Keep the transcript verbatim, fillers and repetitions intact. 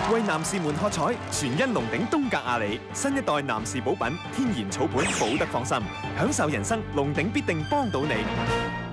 為男士們喝彩，全因龍鼎東格亞里新一代男士補品，天然草本，保得放心，享受人生，龍鼎必定幫到你。